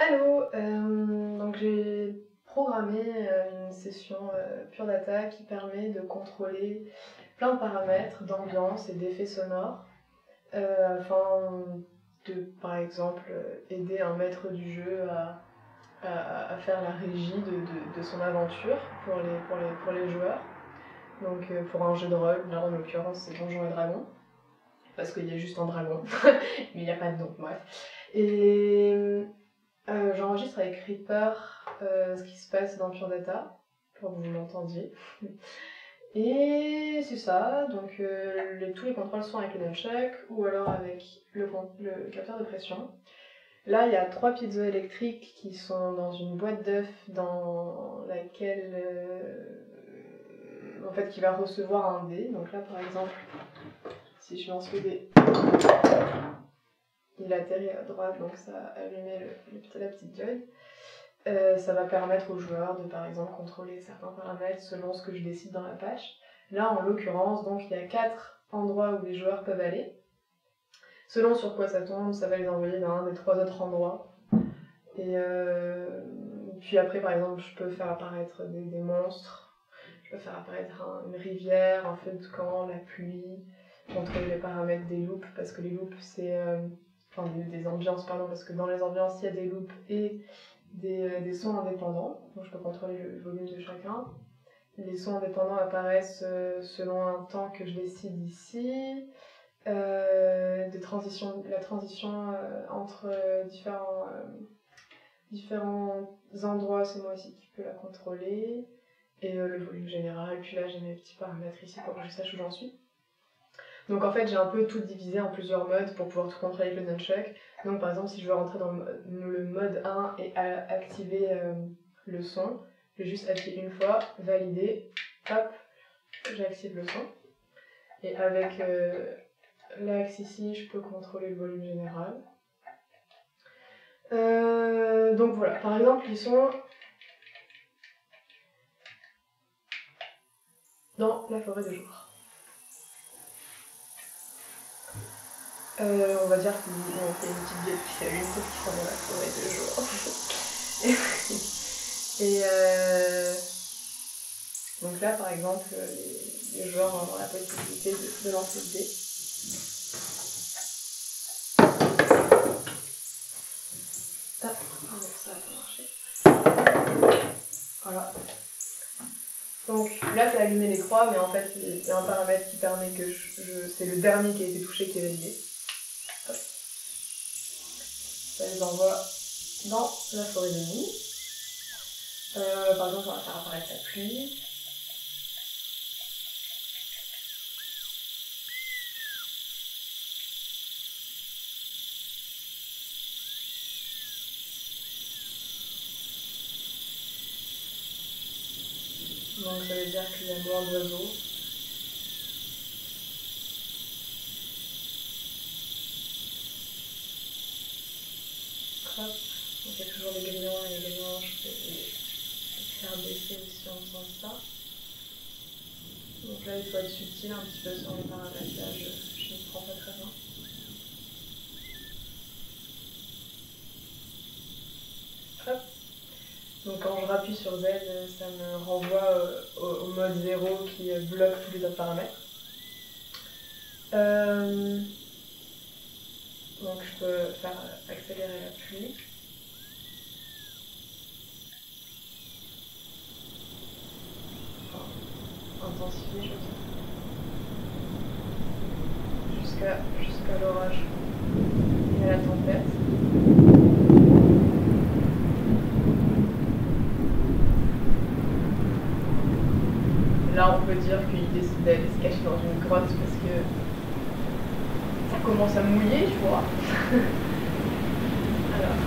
Allô, donc j'ai programmé une session Pure Data qui permet de contrôler plein de paramètres d'ambiance et d'effets sonores afin de, par exemple, aider un maître du jeu à faire la régie de son aventure pour les joueurs. Donc pour un jeu de rôle, là en l'occurrence c'est Donjons et Dragons, parce qu'il y a juste un dragon, mais il n'y a pas de nom, bref. Et j'enregistre avec Reaper ce qui se passe dans Pure Data, pour que vous m'entendiez. Et c'est ça, donc tous les contrôles sont avec le nunchuck, ou alors avec le capteur de pression. Là, il y a 3 piezoélectriques qui sont dans une boîte d'œuf dans laquelle, en fait, qui va recevoir un dé. Donc là, par exemple, si je lance le dé, il atterrit à droite, donc ça a allumé la petite diode. Ça va permettre aux joueurs de, par exemple, contrôler certains paramètres selon ce que je décide dans la patch. Là, en l'occurrence, donc il y a 4 endroits où les joueurs peuvent aller. Selon sur quoi ça tombe, ça va les envoyer dans un des 3 autres endroits. Et puis après, par exemple, je peux faire apparaître des monstres. Je peux faire apparaître une rivière, un feu de camp, la pluie, contrôler les paramètres des loops, parce que les loops, c'est... enfin, des ambiances, pardon, parce que dans les ambiances, il y a des loops et des sons indépendants. Donc je peux contrôler le volume de chacun. Les sons indépendants apparaissent selon un temps que je décide ici. La transition entre différents endroits, c'est moi aussi qui peux la contrôler. Et le volume général. Puis là, j'ai mes petits paramètres ici pour que je sache où j'en suis. Donc en fait, j'ai un peu tout divisé en plusieurs modes pour pouvoir tout contrôler avec le nunchuck. Donc par exemple, si je veux rentrer dans le mode 1 et activer le son, je vais juste appuyer une fois, valider, hop, j'active le son. Et avec l'axe ici, je peux contrôler le volume général. Donc voilà, par exemple, ils sont dans la forêt de jour. On va dire qu'il y a une petite gueule qui s'allume parce qu'ils sont dans la forêt de jour. Et donc là, par exemple, les joueurs vont avoir la possibilité de lancer le dé. Ah, ça va pas marcher. Voilà. Donc là, ça a allumé les croix, mais en fait, il y a un paramètre qui permet que c'est le dernier qui a été touché qui est validé. Hop. Ça les envoie dans la forêt de nuit. Par exemple, on va faire apparaître la pluie. Donc ça veut dire qu'il y a moins d'oiseaux. Hop. Donc il y a toujours des grillons et les grillons, je peux les faire baisser aussi en faisant ça. Donc là, il faut être subtil un petit peu sur les paramètres. Là, je ne prends pas très bien. Hop. Donc quand je rappuie sur Z, ça me renvoie au mode 0 qui bloque tous les autres paramètres. Donc je peux faire accélérer la pluie. Enfin, intensifier, je veux dire. Jusqu'à l'orage et à la tempête. Là, on peut dire qu'il décide d'aller se cacher dans une grotte parce que ça commence à mouiller, tu vois. Alors.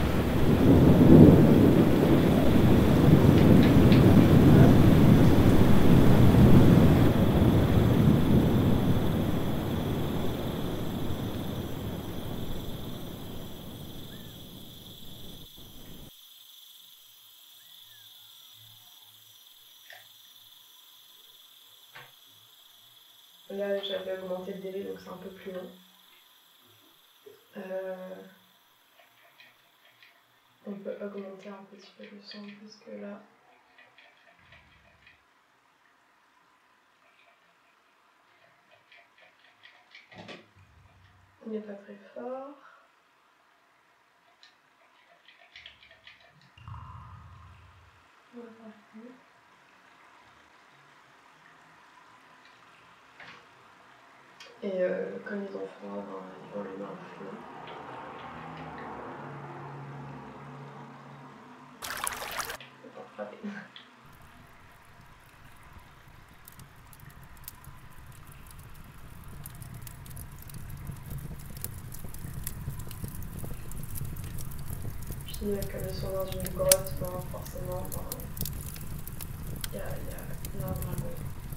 Là, j'avais augmenté le délai, donc c'est un peu plus long. On peut augmenter un petit peu le son parce que là. Il n'est pas très fort. Et comme ils ont froid, ben, ils vont les mettre au feu. C'est pas frapper. Puis comme ils sont dans une grotte, ben, forcément, il y a un dragon.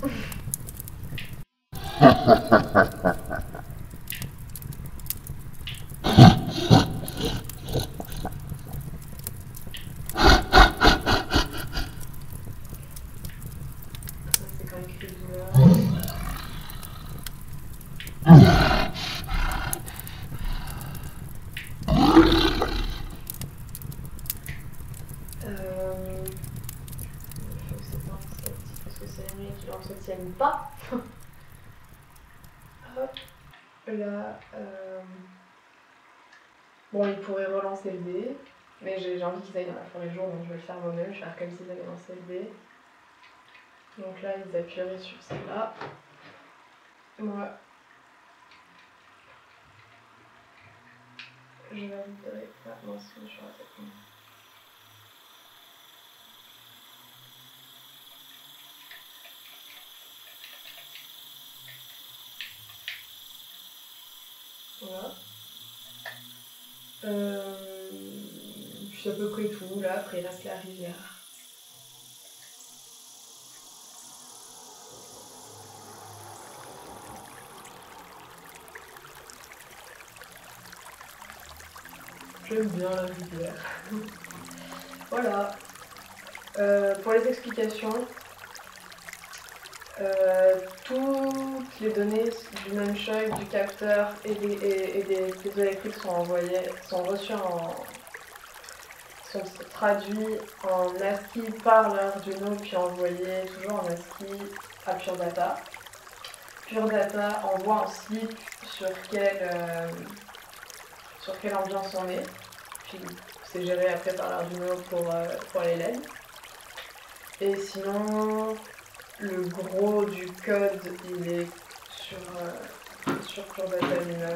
C'est quand même cri de douleur. Il faut que c'est pas parce que c'est la nuit qui l'entretiennent pas. Hop, là, bon, ils pourraient relancer le dé, mais j'ai envie qu'ils aillent dans la forêt le jour, donc je vais le faire moi-même, je vais faire comme s'ils avaient lancé le dé. Donc là, ils appuieraient sur celle-là. Moi, je validerai. Ah non, c'est je suis ratée. Voilà. Puis à peu près tout. Là, après, il reste la rivière. J'aime bien la rivière. Voilà. Pour les explications, toutes les données du nunchuck, du capteur et des pièces électriques sont reçues sont traduits en ASCII par l'Arduino puis envoyés toujours en ASCII à Pure Data. Pure Data envoie un slip sur quelle ambiance on est, puis c'est géré après par l'Arduino pour les LED. Et sinon, le gros du code, il est sur Pure Data lui-même.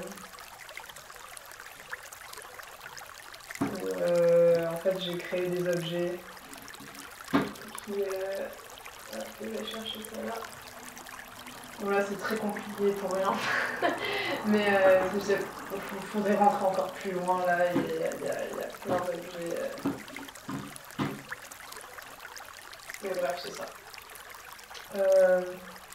En fait, j'ai créé des objets qui... je vais chercher ça là. Bon là, c'est très compliqué pour rien. Mais il faudrait rentrer encore plus loin là. Il y a plein d'objets. Mais bref, c'est ça.